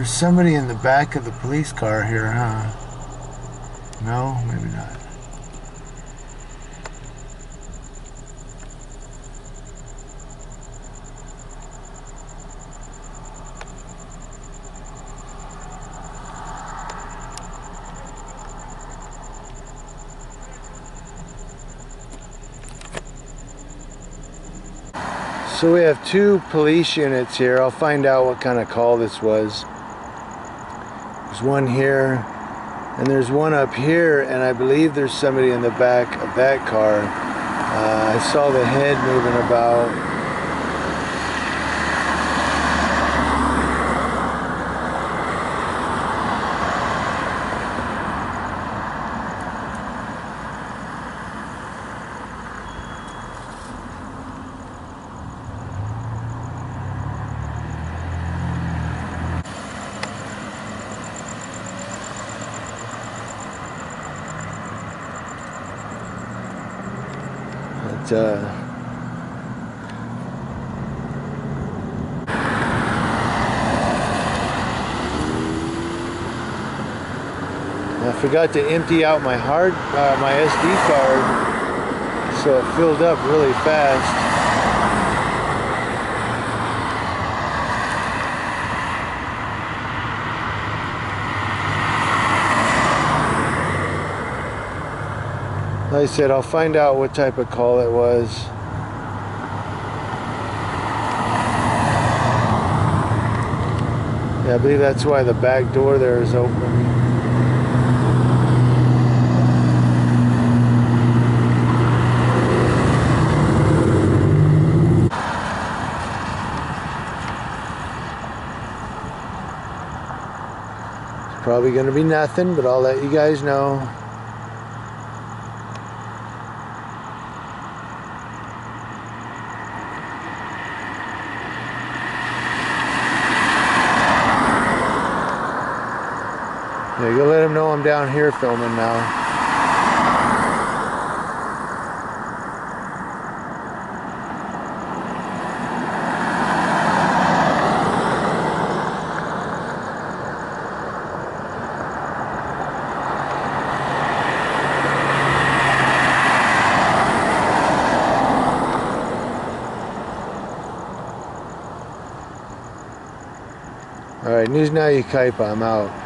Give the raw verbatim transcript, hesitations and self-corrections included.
There's somebody in the back of the police car here, huh? No, maybe not. So we have two police units here. I'll find out what kind of call this was. There's one here, and there's one up here, and I believe there's somebody in the back of that car. Uh, I saw the head moving about. Uh, I forgot to empty out my hard, uh, my S D card, so it filled up really fast. Like I said, I'll find out what type of call it was. Yeah, I believe that's why the back door there is open. It's probably going to be nothing, but I'll let you guys know. Yeah, go let them know I'm down here filming now. Alright, News Now Yucaipa, I'm out.